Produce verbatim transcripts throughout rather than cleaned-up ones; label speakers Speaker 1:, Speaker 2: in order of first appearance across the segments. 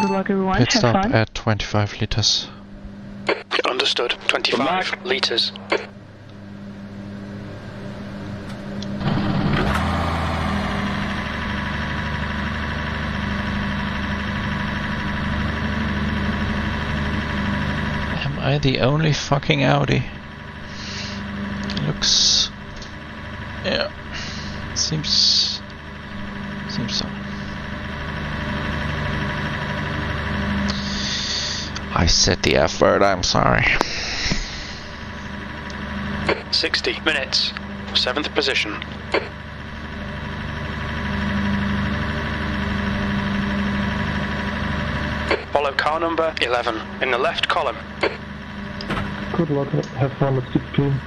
Speaker 1: Good luck, everyone.
Speaker 2: Pit
Speaker 1: Have
Speaker 2: stop
Speaker 1: fun.
Speaker 2: at twenty-five liters.
Speaker 3: Understood. twenty-five litres.
Speaker 2: Am I the only fucking Audi? Looks... yeah. Seems... Seems so. I said the F word, I'm sorry.
Speaker 3: sixty minutes. Seventh position. Follow car number eleven in the left column.
Speaker 4: Good luck, have fun at sixteen.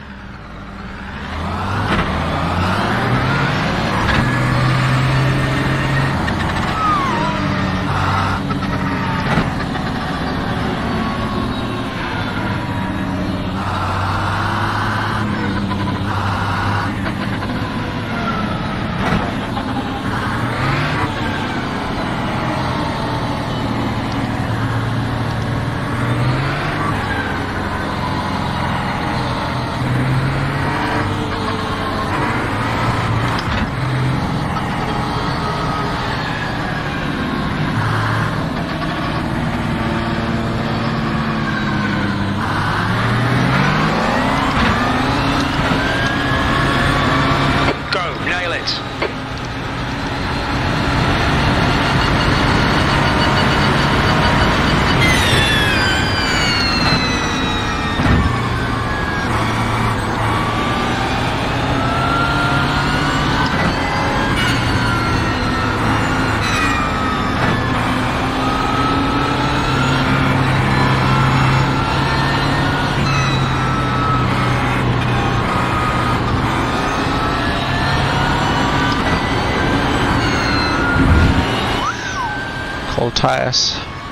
Speaker 2: Cold tires.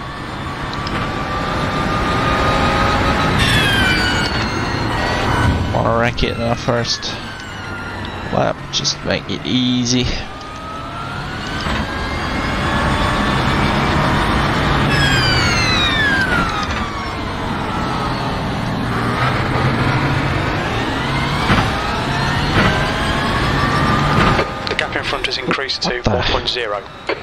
Speaker 2: Wanna wreck it in our first lap, just make it easy.
Speaker 3: The gap in front has increased to four point zero.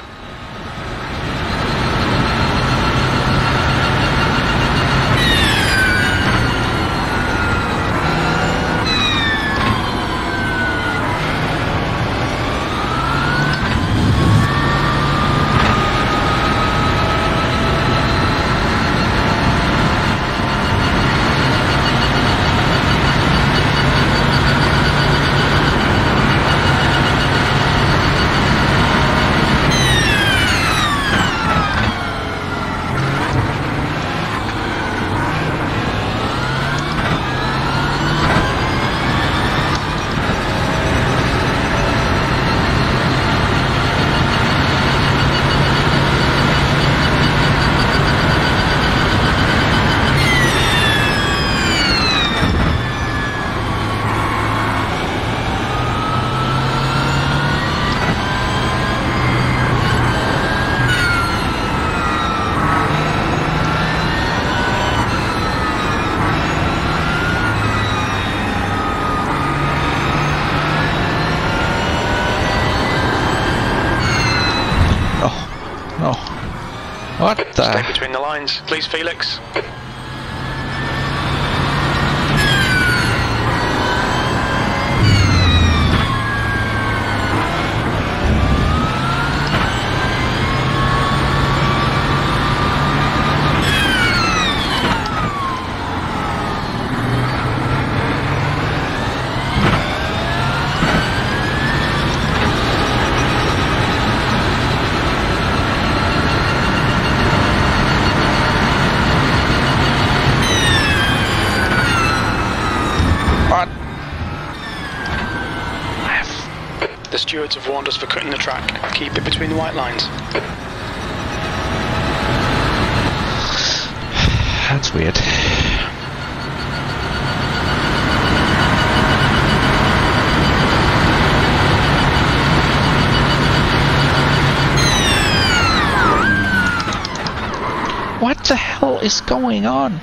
Speaker 2: What the?
Speaker 3: Stay between the lines, please, Felix. The stewards have warned us for cutting the track. Keep it between the white lines.
Speaker 2: That's weird. What is going on?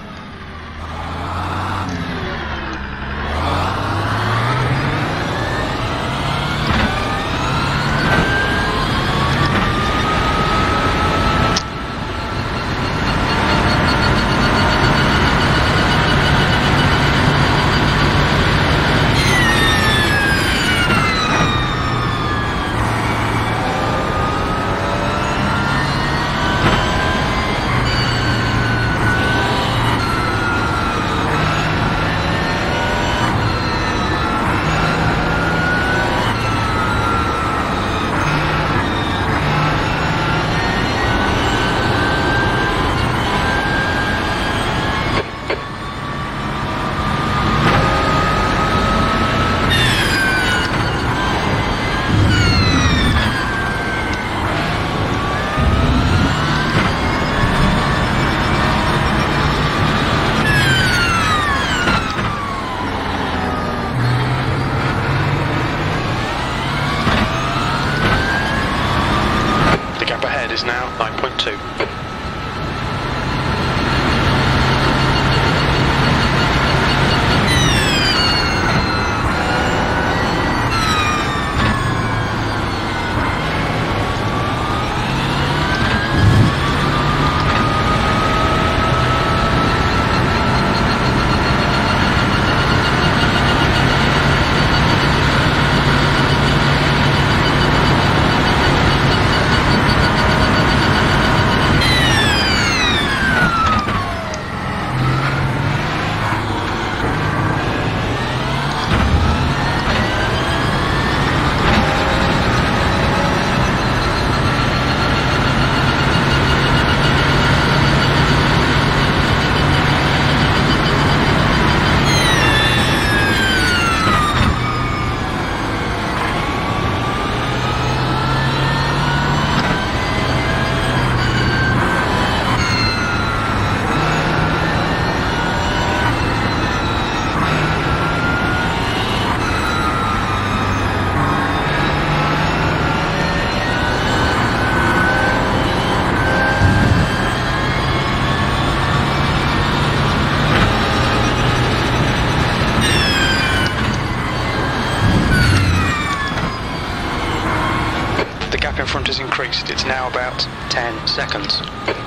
Speaker 3: Is now nine point two. In front has increased, it's now about ten seconds.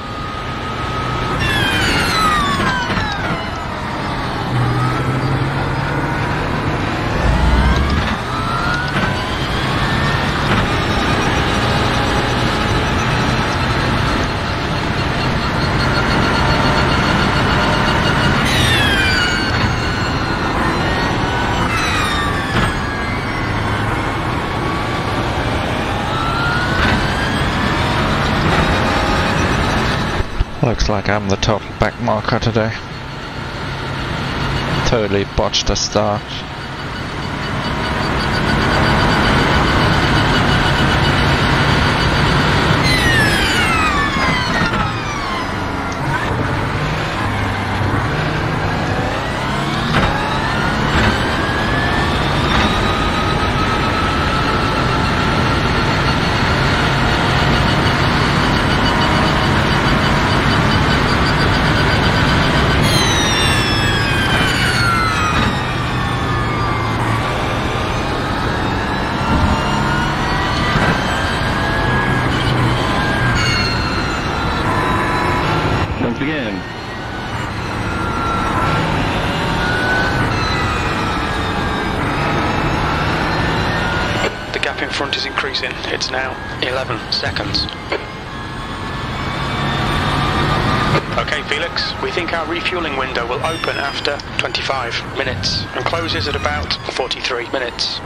Speaker 2: Looks like I'm the total back marker today. Totally botched the start.
Speaker 1: Begin.
Speaker 3: The gap in front is increasing. It's now eleven seconds. Okay, Felix, we think our refueling window will open after twenty-five minutes and closes at about forty-three minutes.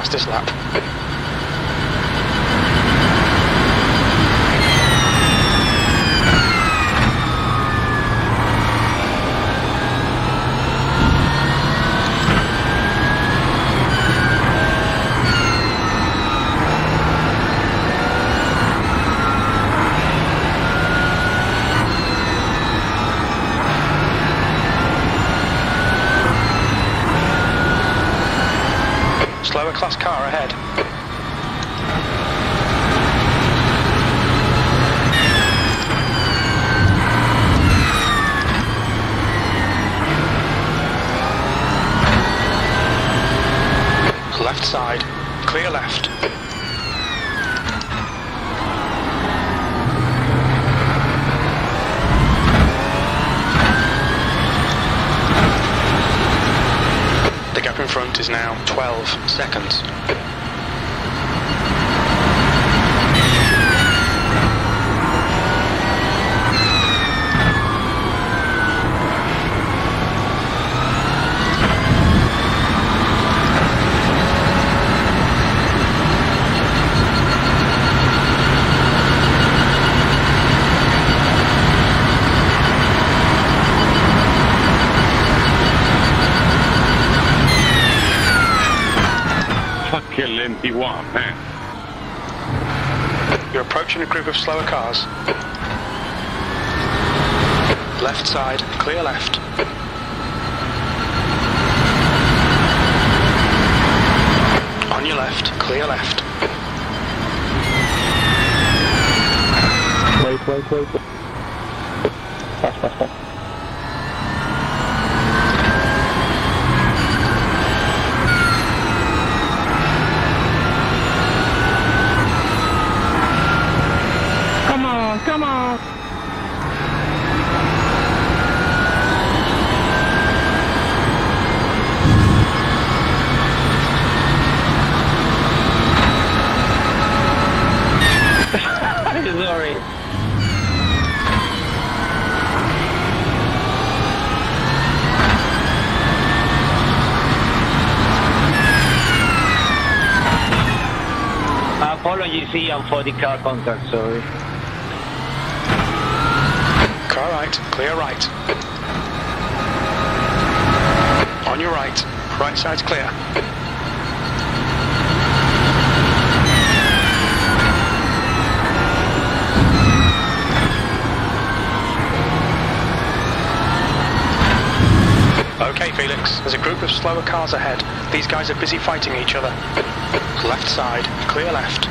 Speaker 3: fastest lap. Slower class car ahead. Left side, clear left. The gap in front is now twelve seconds.
Speaker 1: twenty-one, man.
Speaker 3: You're approaching a group of slower cars. Left side, clear left. On your left, clear left.
Speaker 4: Wait, wait, wait. Fast, fast, fast.
Speaker 1: Come on!
Speaker 5: Sorry. Apologies, Ian, for the car contact, sorry.
Speaker 3: Car right, clear right. On your right, right side's clear. Okay, Felix, there's a group of slower cars ahead. These guys are busy fighting each other. Left side, clear left.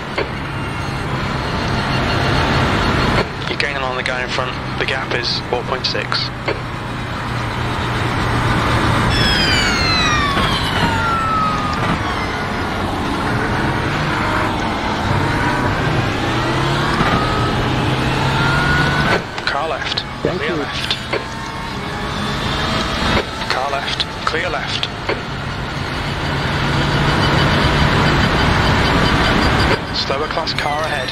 Speaker 3: You're gaining on the guy in front. The gap is four point six. Car left,
Speaker 4: Thank
Speaker 3: clear
Speaker 4: you.
Speaker 3: left. Car left, clear left. Slower class car ahead.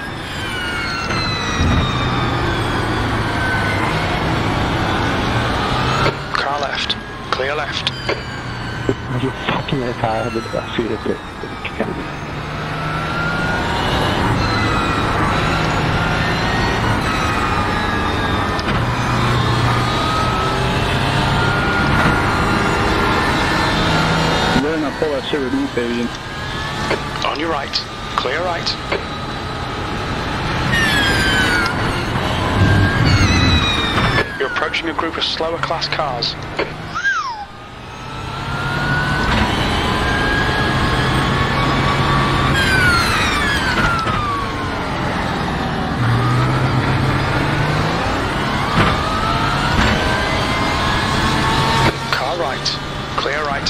Speaker 3: Car left, clear left.
Speaker 4: You fucking retarded, seriously.
Speaker 1: Learn a power zero baby.
Speaker 3: On your right, clear right. You're approaching a group of slower class cars. Car right, clear right.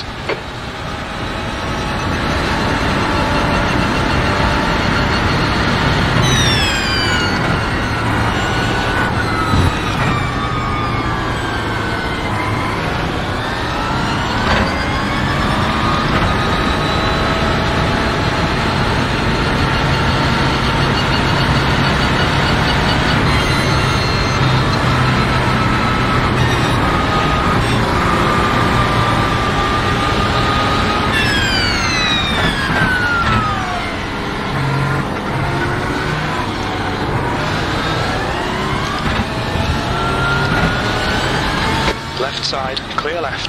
Speaker 3: left side, clear left.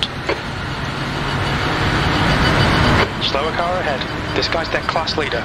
Speaker 3: Slower car ahead. This guy's their class leader.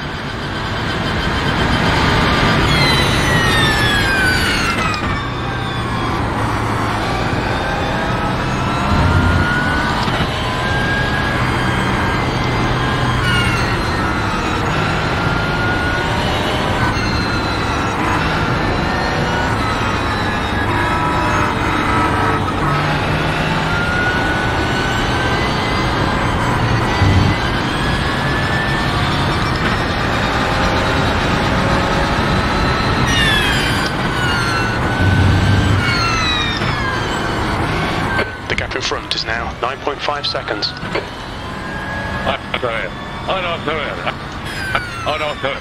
Speaker 3: Front is now nine point five seconds.
Speaker 1: Vamos a ver. Vamos a ver. Vamos a ver.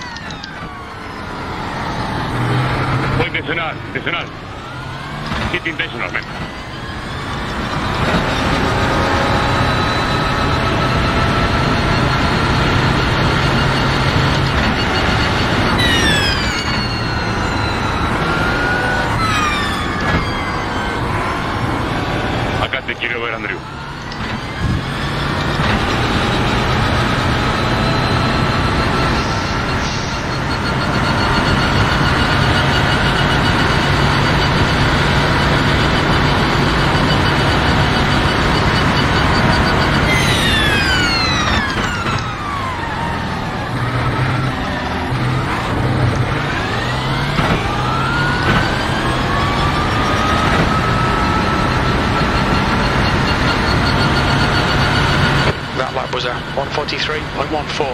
Speaker 1: Voy intencional, intencional. Hit intentional, man. Te quiero ver, Andrew.
Speaker 3: Was a one forty-three point one four.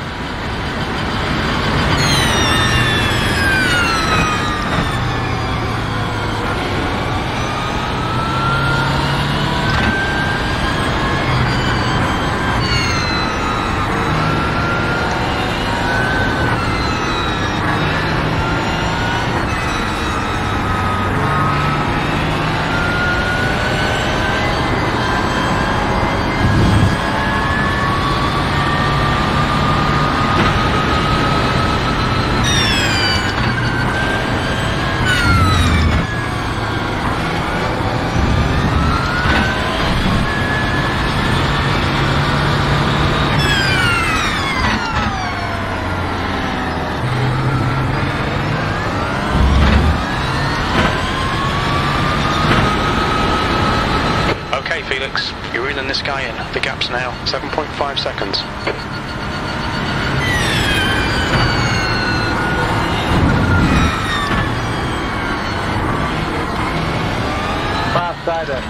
Speaker 3: Felix, you're reeling this guy in. The gap's now seven point five seconds.
Speaker 5: Fast sider.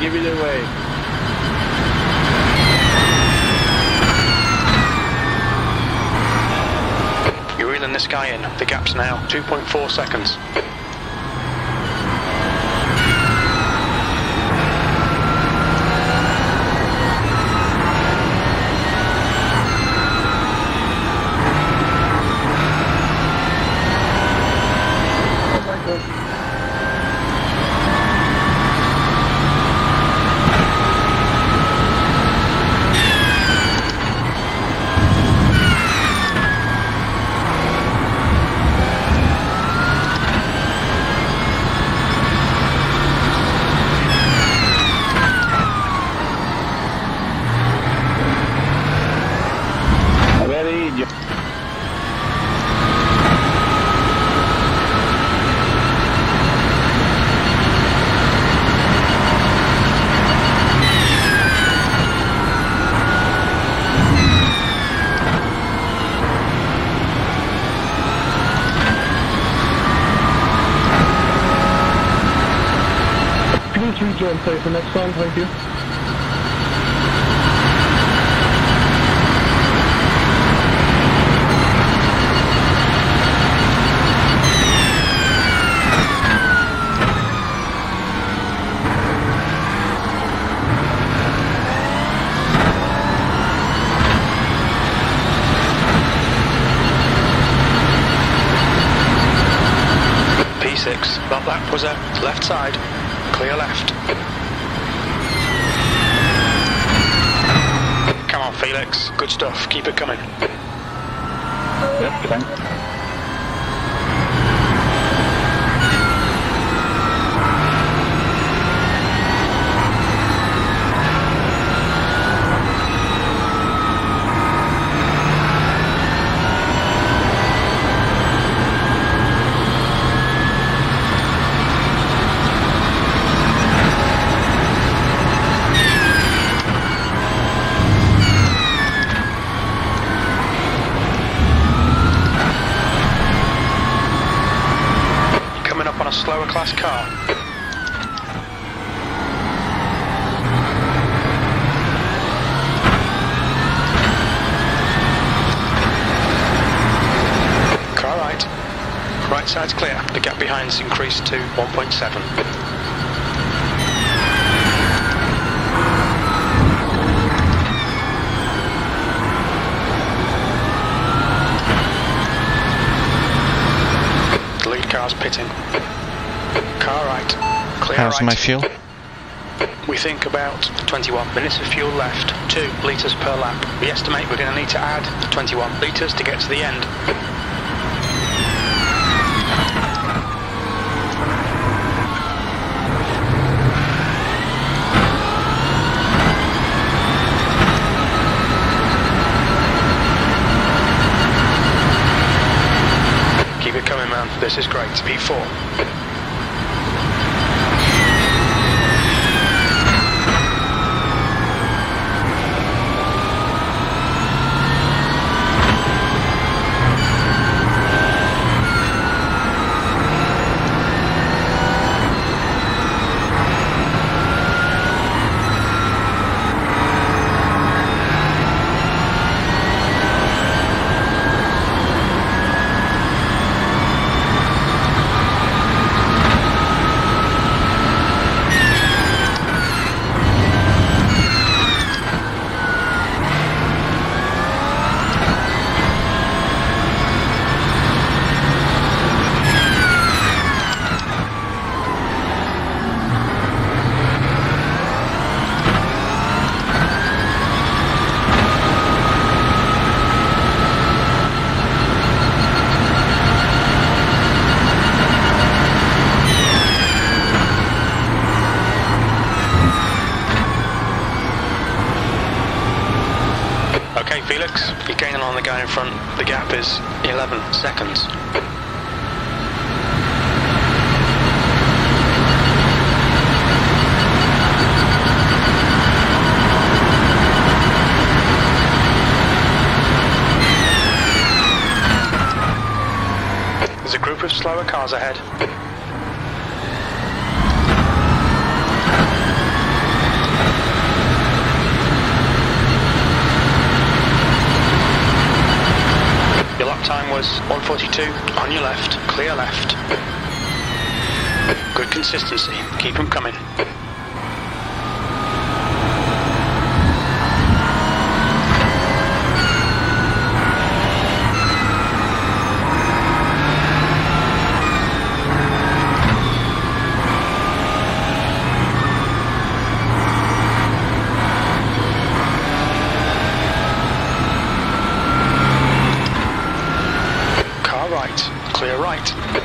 Speaker 5: give it away.
Speaker 3: You're reeling this guy in. The gap's now two point four seconds.
Speaker 4: Rejoin play for next time, thank you.
Speaker 3: P six, that lap was a left side. Clear left. Come on, Felix. Good stuff. Keep it coming.
Speaker 1: Yep, thanks.
Speaker 3: A slower class car. Car right. Right side's clear. The gap behind's increased to one point seven. The lead car's pitting. Car right. Clear
Speaker 2: How's
Speaker 3: right.
Speaker 2: my fuel?
Speaker 3: We think about twenty-one minutes of fuel left, two litres per lap. We estimate we're going to need to add twenty-one litres to get to the end. Keep it coming, man. This is great. P four. Okay, Felix, you're gaining on the guy in front. The gap is eleven seconds. There's a group of slower cars ahead. colours, one forty-two, on your left, clear left. Good consistency, keep them coming. Clear right.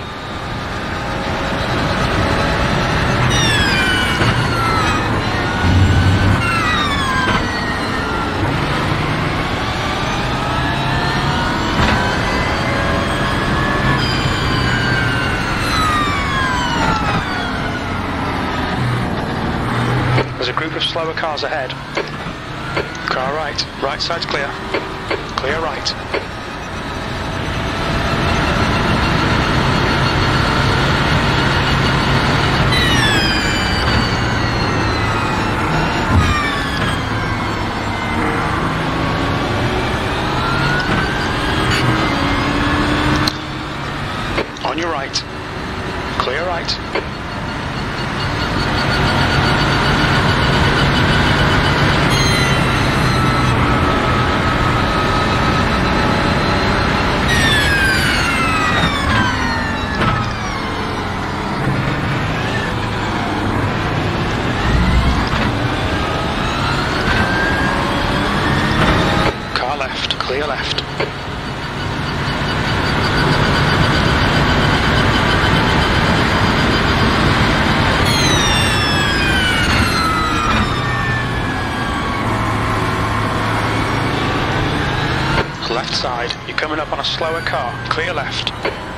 Speaker 3: There's a group of slower cars ahead. Car right. Right side's clear. Clear right. On your right. Clear right. Car left. Clear left. Left side, you're coming up on a slower car, clear left.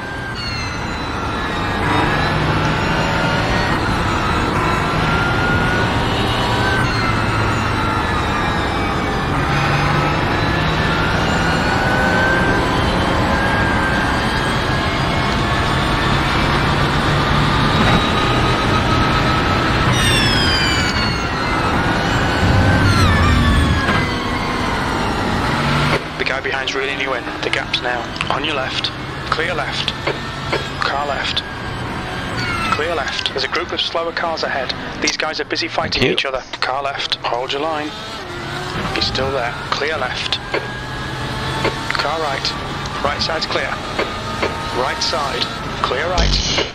Speaker 3: Behind's reeling you in. The gap's now. On your left. Clear left. Car left. Clear left. There's a group of slower cars ahead. These guys are busy fighting each other. Car left. Hold your line. You're still there. Clear left. Car right. Right side's clear. Right side. Clear right.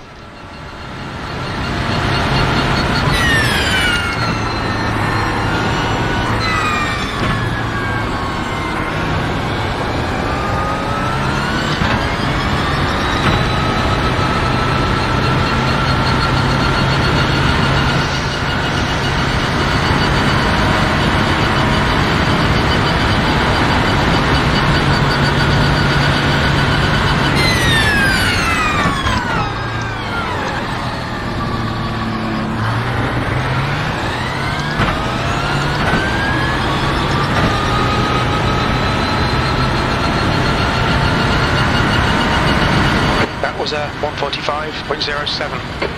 Speaker 3: Was a one forty-five point oh seven.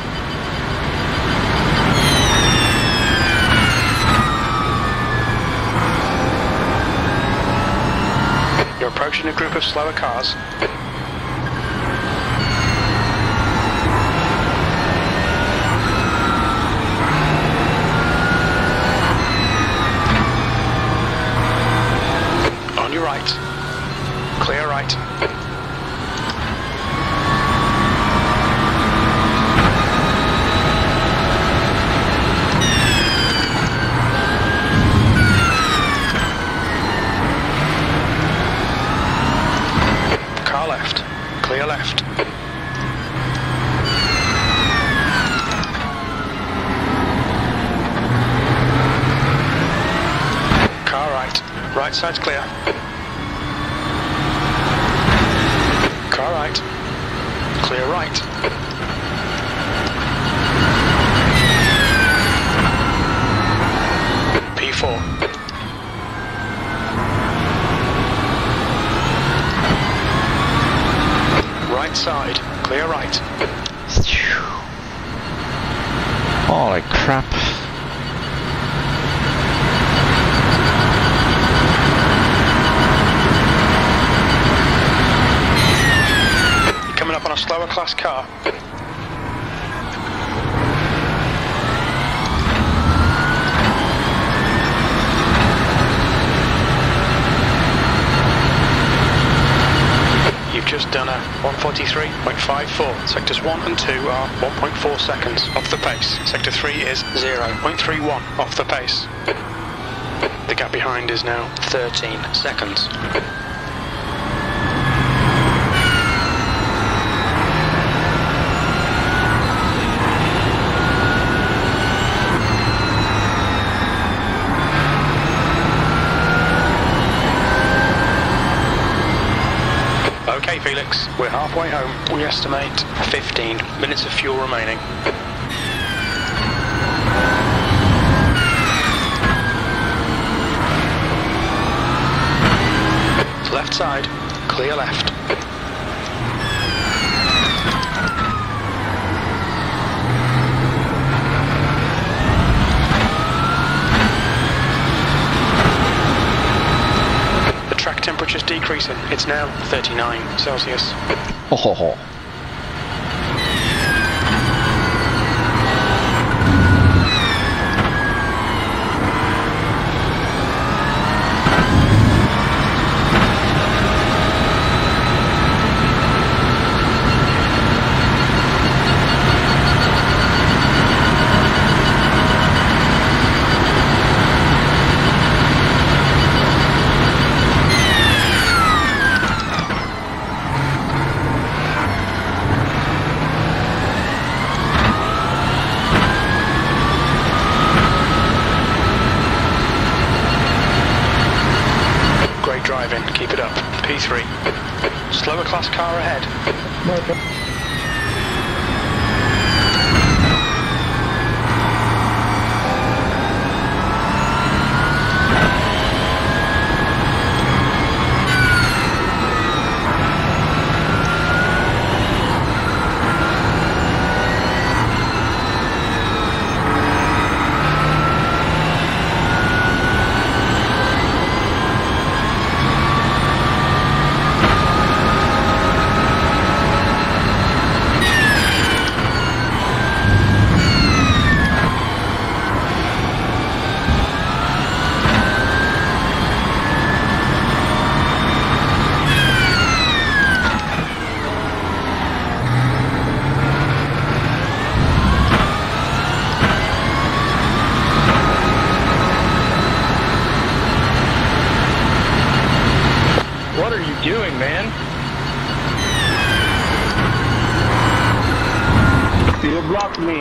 Speaker 3: You're approaching a group of slower cars. On your right. Clear right. Clear left. Car right. Right side's clear. Car right. Clear right. P four. Right side, clear right.
Speaker 2: Holy crap.
Speaker 3: slower class car. You've just done a one forty-three point five four. Sectors one and two are one point four seconds off the pace. Sector three is zero point three one off the pace. The gap behind is now thirteen seconds. Okay, Felix, we're halfway home. We estimate fifteen minutes of fuel remaining. Left side, clear left. The track temperature's decreasing. It's now thirty-nine Celsius.
Speaker 2: Ho ho ho.
Speaker 3: Driving, keep it up. P three. Slower class car ahead.
Speaker 4: Okay.
Speaker 5: What are you doing, man?
Speaker 4: You blocked me.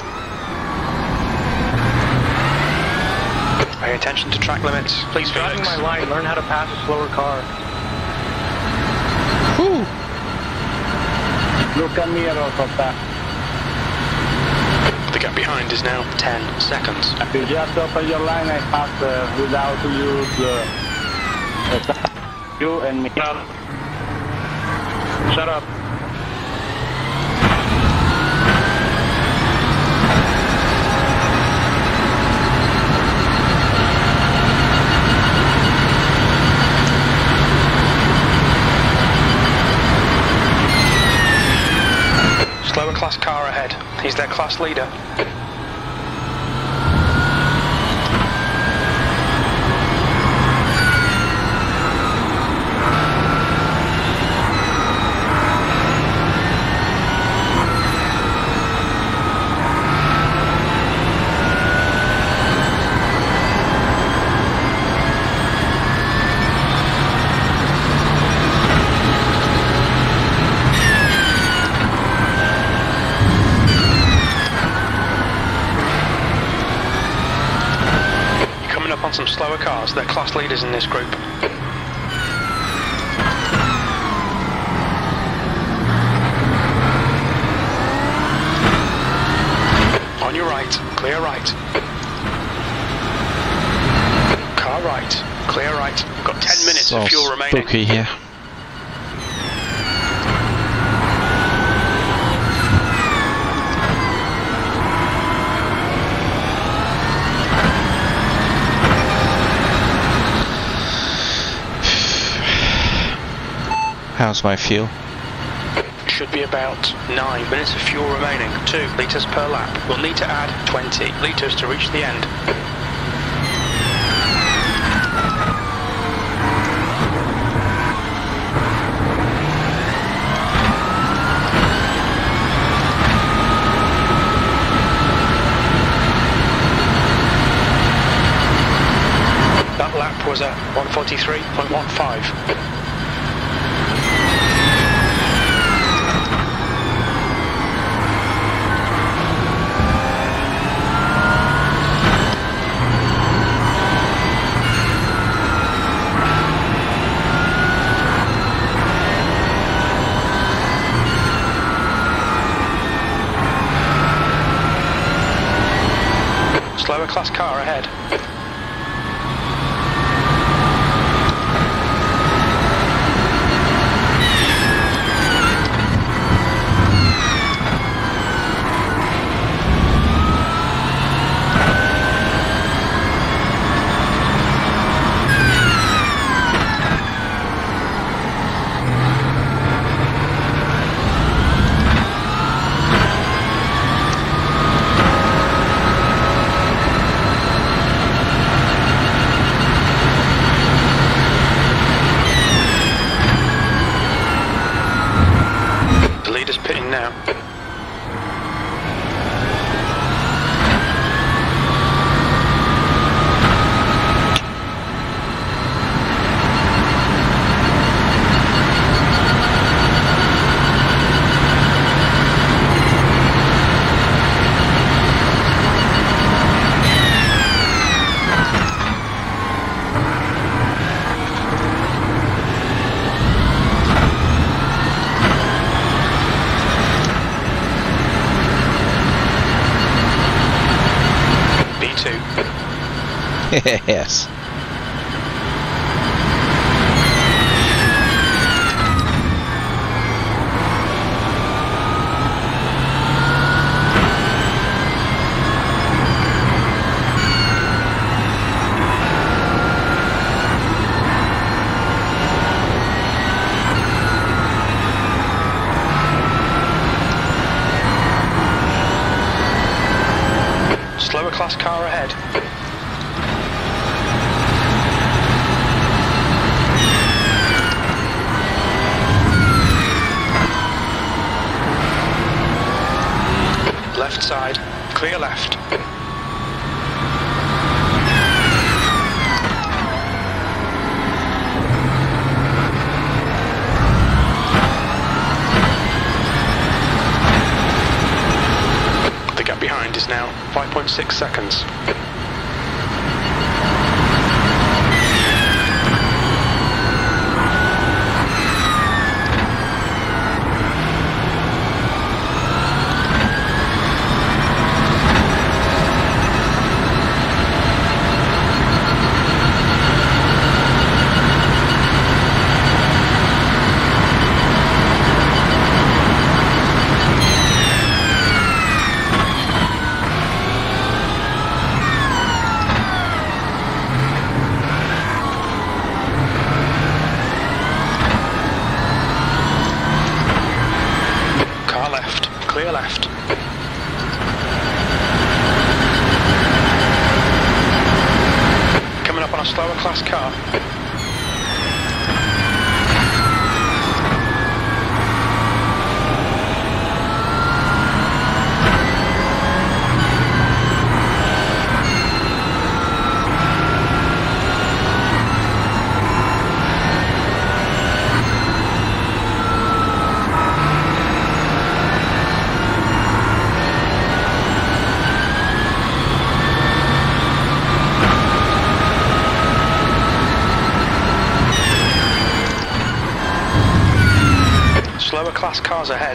Speaker 3: Pay attention to track limits. Please,
Speaker 5: Driving
Speaker 3: Felix.
Speaker 5: my line, learn how to pass a slower car.
Speaker 2: Whew.
Speaker 4: Look at me, Rosetta.
Speaker 3: The gap behind is now ten seconds.
Speaker 4: You just open your line and pass uh, without to use uh, uh, you and me.
Speaker 5: Shut up. Shut up.
Speaker 3: Slower class car ahead. He's their class leader. Up on some slower cars, they're class leaders in this group. On your right, clear right. Car right, clear right. We've got ten minutes
Speaker 2: So
Speaker 3: of fuel remaining.
Speaker 2: spooky here. How's my fuel?
Speaker 3: should be about nine minutes of fuel remaining. Two litres per lap. We'll need to add twenty litres to reach the end. That lap was at one forty-three point one five. Slower class car ahead. Pitting now.
Speaker 2: Yes.
Speaker 3: Slower class car ahead. Left side, clear left. The gap behind is now five point six seconds. Clear left. Coming up on a slower class car. Slower class cars ahead.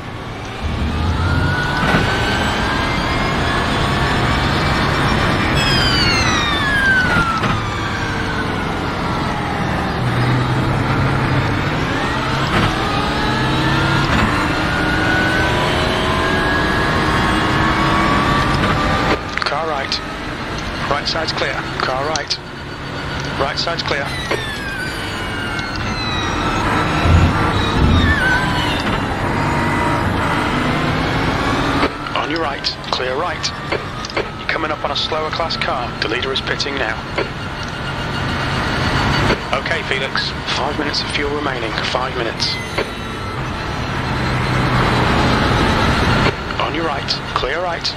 Speaker 3: Car right. Right side's clear. Car right. Right side's clear. clear right. You're coming up on a slower class car. The leader is pitting now. Okay, Felix. Five minutes of fuel remaining. Five minutes. On your right. Clear right.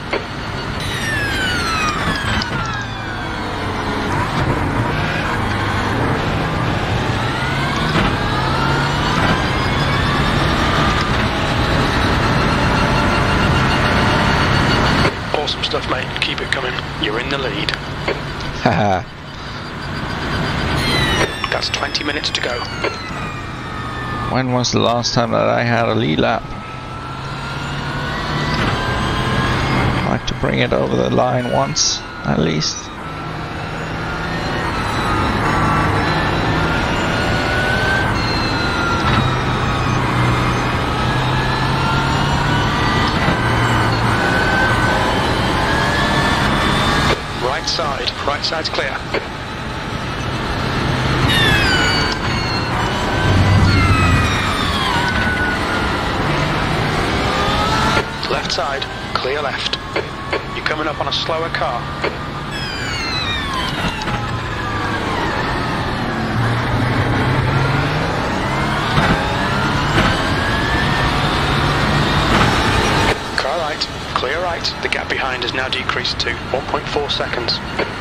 Speaker 3: Awesome stuff, mate. Keep it coming. You're in the lead.
Speaker 2: Haha.
Speaker 3: That's twenty minutes to go.
Speaker 2: When was the last time that I had a lead lap? I'd like to bring it over the line once, at least.
Speaker 3: Right side. Right side's clear. Left side, clear left. You're coming up on a slower car. Car right, clear right. The gap behind has now decreased to one point four seconds.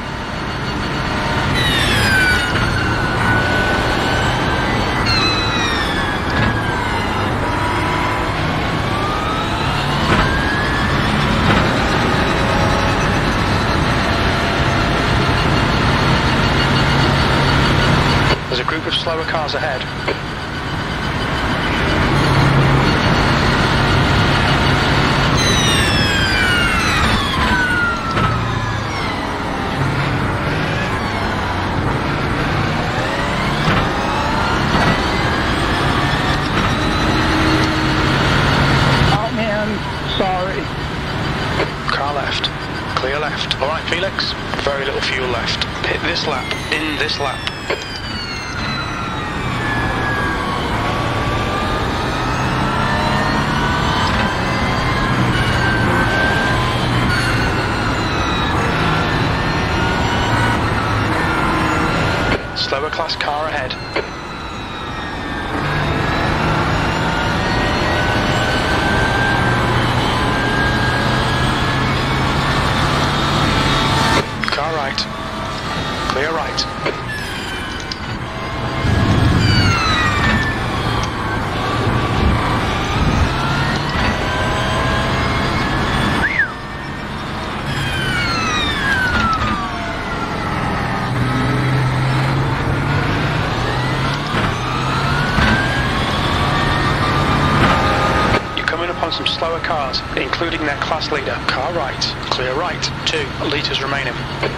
Speaker 3: There's a group of slower cars ahead.
Speaker 4: Oh man, sorry.
Speaker 3: Car left. Clear left. Alright, Felix. Very little fuel left. Hit this lap. In this lap. Slower class car ahead. Car right. Clear right. Some slower cars, including their class leader. Car right, clear right, two litres remaining.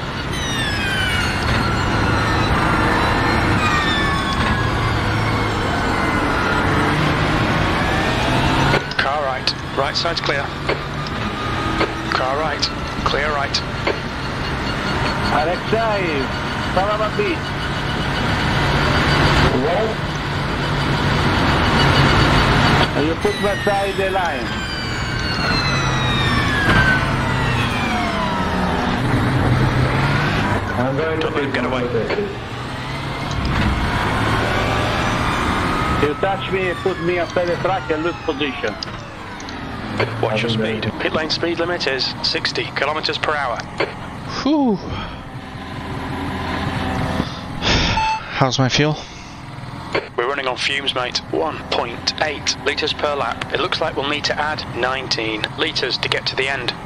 Speaker 3: Car right, right side's clear. Car right, clear right.
Speaker 4: Alexei, follow my beat. And you put my side the line. I'm going
Speaker 3: Don't let him get away.
Speaker 4: You touch me, put me outside the track and lose position.
Speaker 3: Watch your speed. Pit lane speed limit is sixty kilometers per hour.
Speaker 2: Whew. How's my fuel?
Speaker 3: We're running on fumes, mate. one point eight litres per lap. It looks like we'll need to add nineteen litres to get to the end.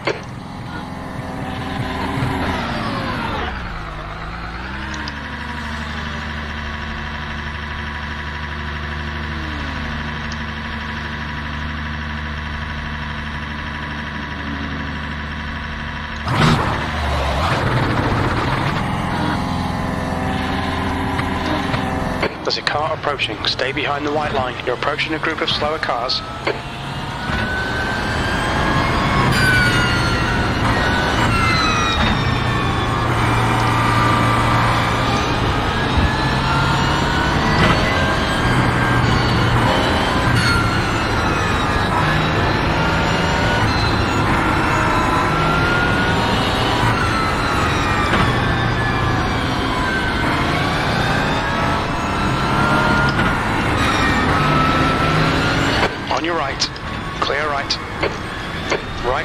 Speaker 3: There's a car approaching. Stay behind the white line. You're approaching a group of slower cars.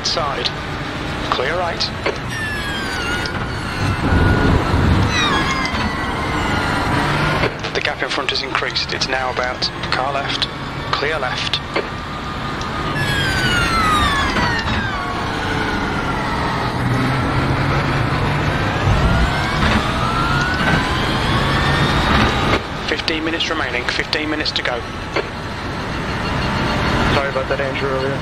Speaker 3: right side. Clear right. The gap in front has increased. It's now about car left, clear left. Fifteen minutes remaining, fifteen minutes to go.
Speaker 5: Sorry about that, Andrew, earlier.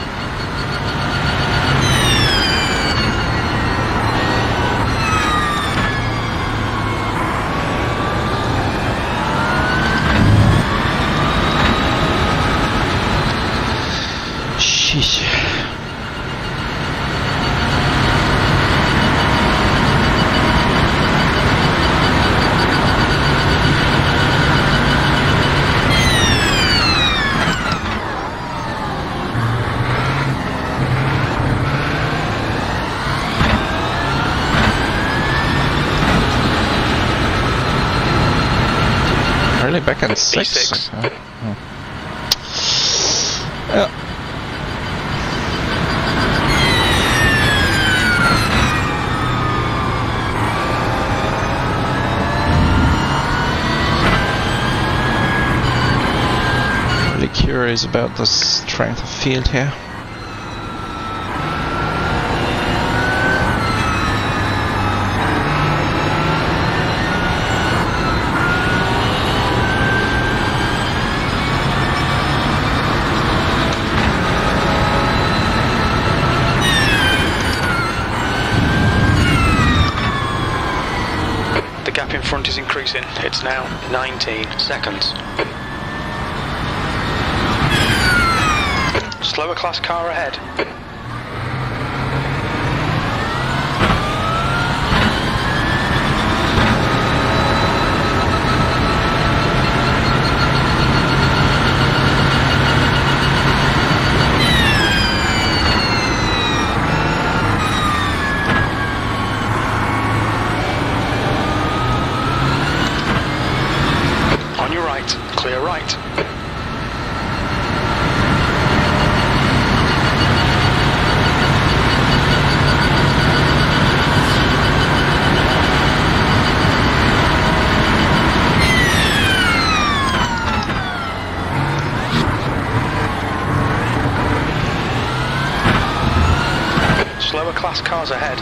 Speaker 2: Sheesh. Really back in six?
Speaker 3: six.
Speaker 2: Okay. Oh. Yeah. Really curious about the strength of field here.
Speaker 3: Front is increasing. It's now nineteen seconds. Slower class car ahead. Clear right. Slower class cars ahead.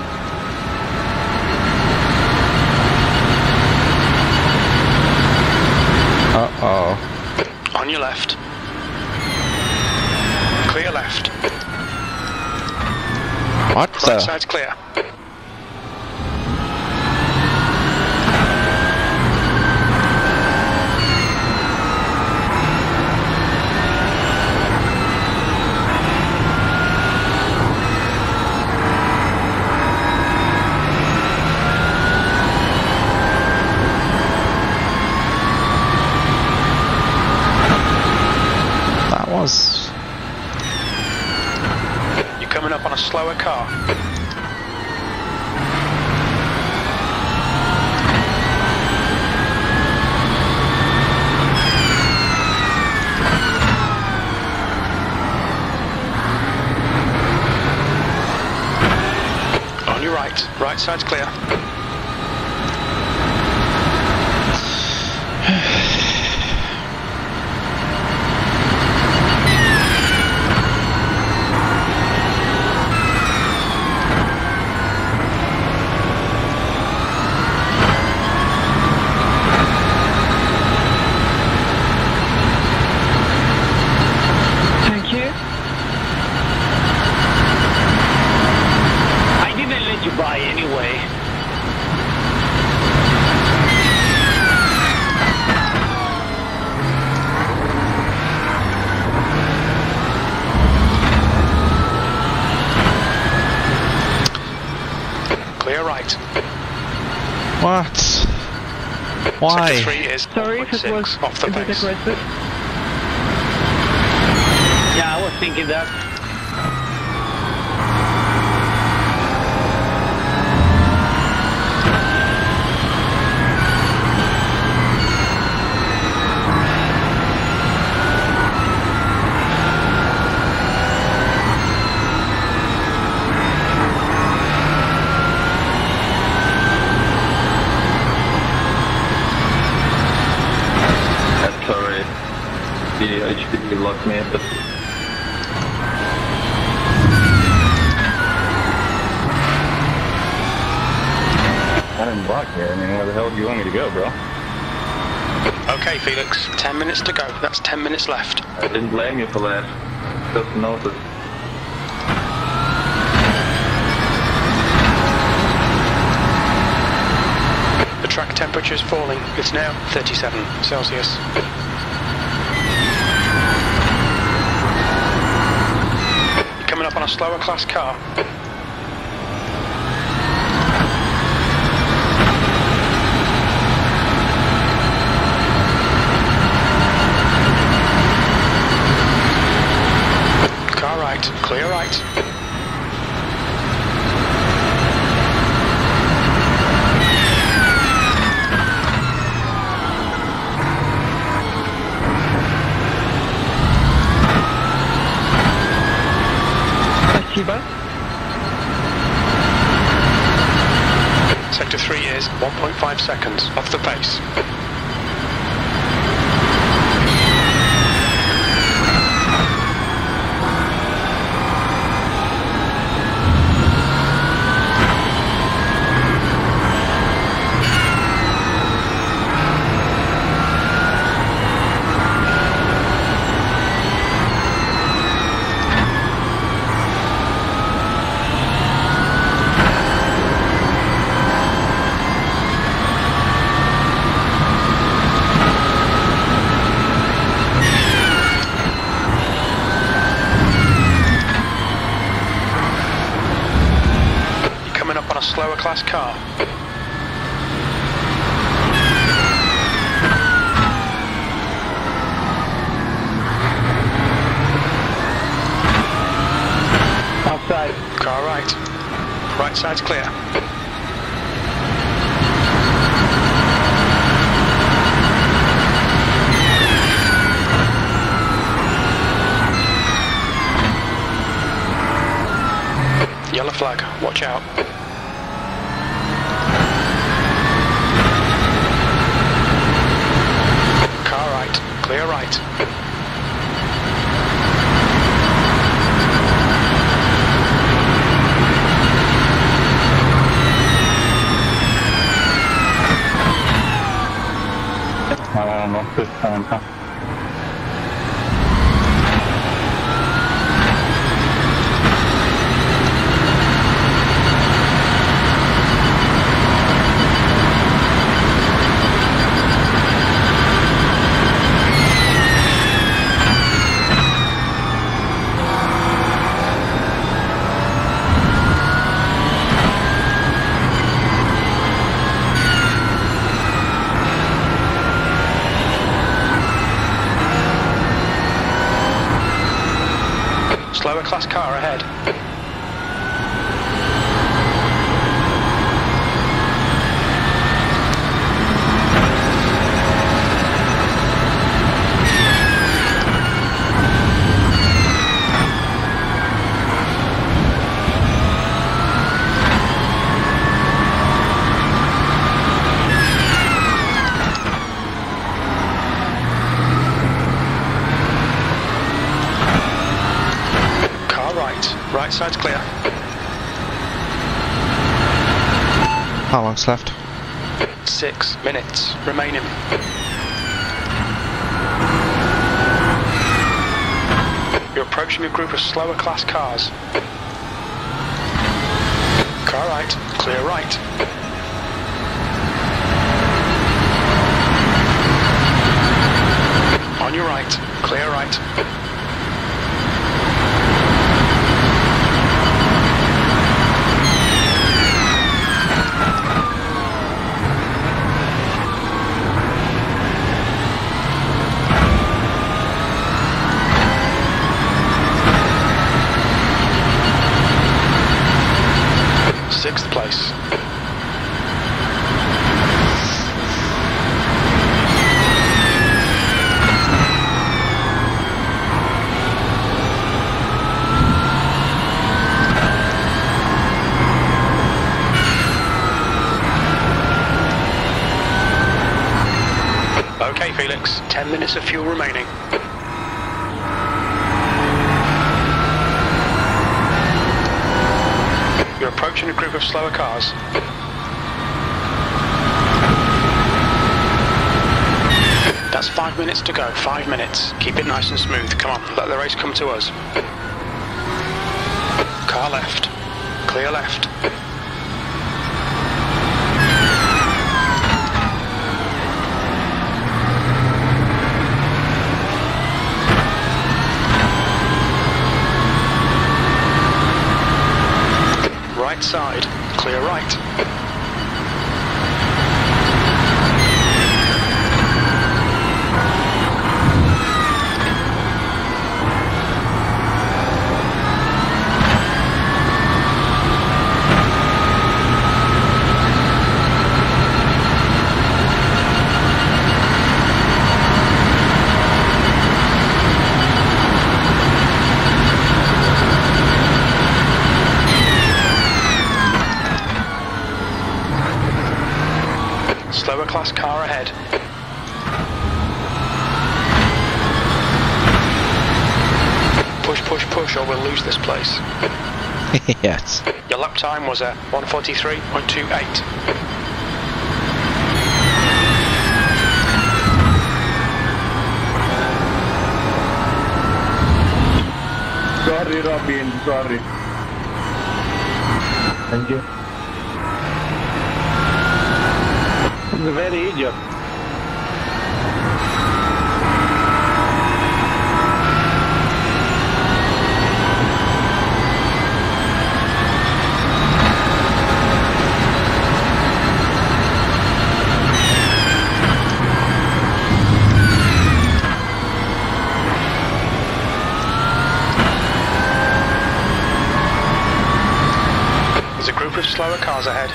Speaker 2: Uh-oh.
Speaker 3: On your left. Clear left.
Speaker 2: What
Speaker 3: Right
Speaker 2: the?
Speaker 3: side's clear. You're coming up on a slower car. On your right. Right side's clear.
Speaker 4: By anyway.
Speaker 3: Clear right.
Speaker 2: What? Why?
Speaker 3: Sector three is
Speaker 6: Sorry if it was
Speaker 3: off the
Speaker 6: a bit
Speaker 3: pace.
Speaker 6: aggressive.
Speaker 4: Yeah, I was thinking that.
Speaker 5: Yeah, H D locked me at the... I didn't block you. I mean, where the hell do you want me to go, bro?
Speaker 3: Okay, Felix, ten minutes to go. That's ten minutes left.
Speaker 5: I didn't blame you for that. Just noticed.
Speaker 3: The track temperature is falling. It's now thirty-seven Celsius. You're coming up on a slower class car. Car right, clear right. Sector three is one point five seconds off the pace. A slower class car.
Speaker 4: Outside.
Speaker 3: Car right. Right side's clear. Yellow flag, watch out. Car right, clear right.
Speaker 4: I don't know this time, huh?
Speaker 3: Slower class car ahead. Right side's clear.
Speaker 2: How long's left?
Speaker 3: Six minutes remaining. You're approaching a group of slower class cars. Car right, clear right. On your right, clear right. Sixth place. Okay, Felix, ten minutes of fuel remaining. approaching a group of slower cars. That's five minutes to go, five minutes. Keep it nice and smooth. Come on, let the race come to us. Car left. Clear left. Right side. Clear right. Slower class car ahead. Push, push, push, or we'll lose this place.
Speaker 2: Yes.
Speaker 3: Your lap time was a one forty-three point two eight.
Speaker 4: Sorry, Robin, sorry.
Speaker 5: Thank you.
Speaker 4: He's a very idiot.
Speaker 3: There's a group of slower cars ahead.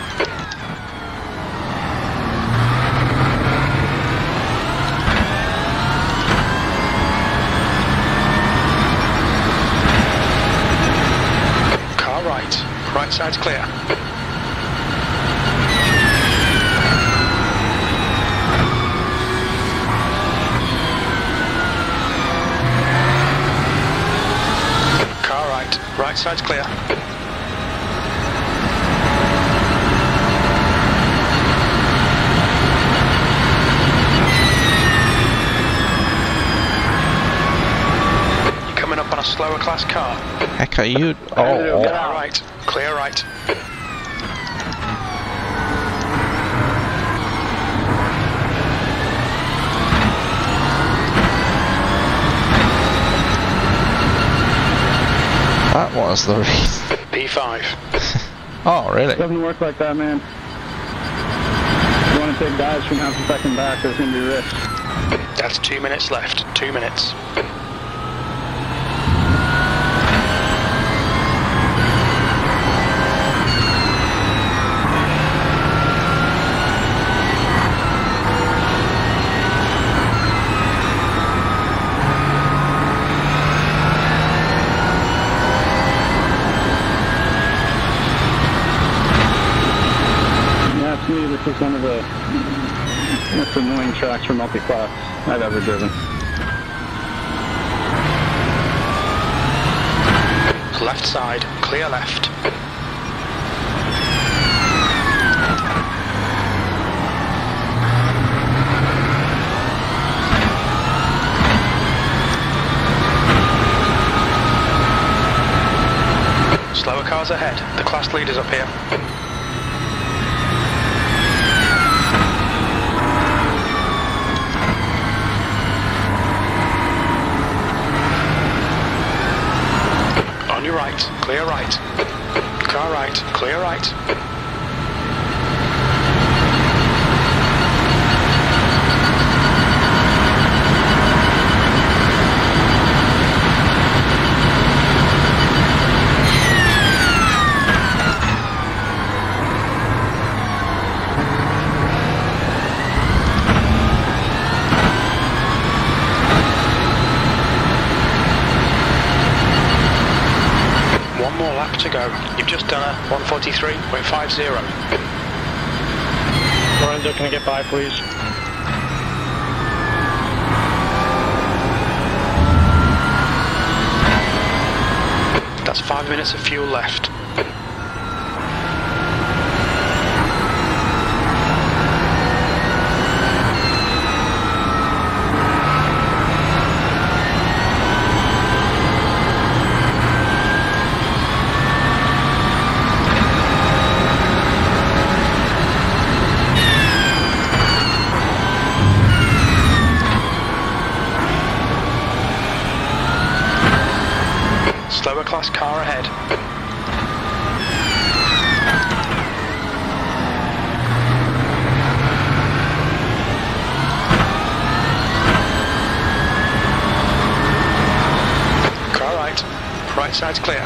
Speaker 3: Right side's clear. Car right. Right side's clear. You're coming up on a slower class car.
Speaker 2: Heck are you? Oh,
Speaker 3: Clear
Speaker 2: oh.
Speaker 3: right. Clear right.
Speaker 2: That was the reason.
Speaker 3: P five.
Speaker 2: Oh, really?
Speaker 4: It doesn't work like that, man. If you want to take dives from half a second back, there's going to be risks.
Speaker 3: That's two minutes left. Two minutes.
Speaker 4: To me, this is one of the most annoying tracks for multi-class I've ever driven.
Speaker 3: Left side, clear left. Slower cars ahead. The class leader's up here. On your right, clear right. Car right, clear right. One more lap to go. You've just done a one forty-three point five zero.
Speaker 4: Lorenzo, can I get by, please?
Speaker 3: That's five minutes of fuel left. Slower class car ahead. Car right. Right side's clear.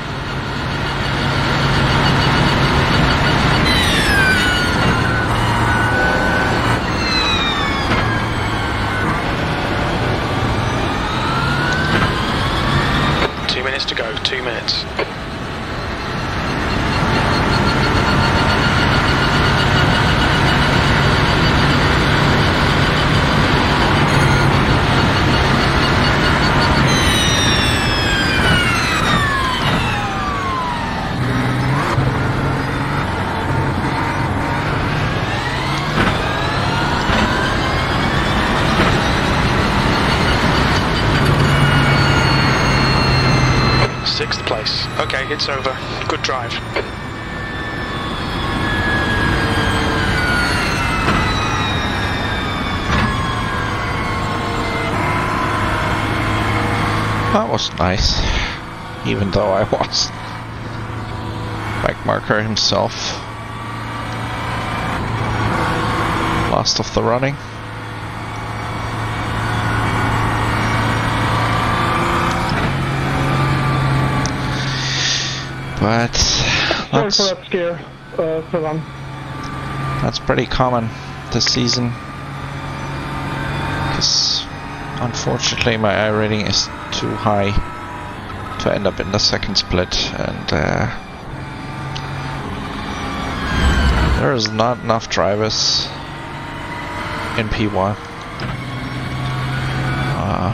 Speaker 3: Two minutes to go, two minutes. Sixth place. Okay, it's over. Good drive.
Speaker 2: That was nice, even though I was back marker himself. Last of the running. But
Speaker 6: Sorry for that scare, uh, Salam.
Speaker 2: That's pretty common this season, because unfortunately my I rating is too high to end up in the second split, and uh, there is not enough drivers in P one. Uh,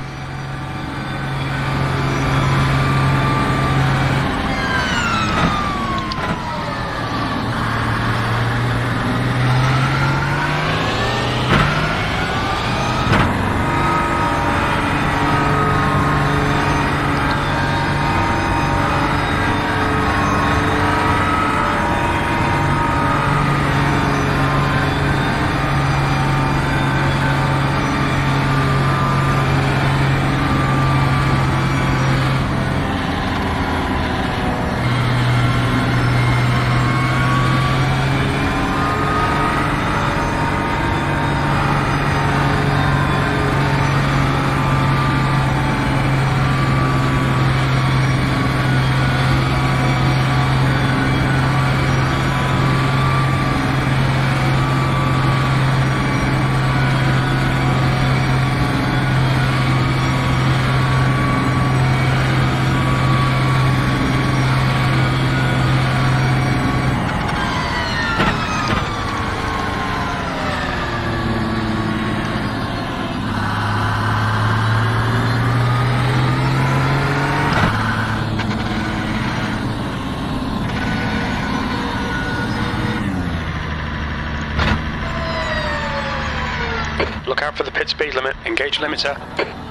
Speaker 3: Look out for the pit speed limit. Engage limiter.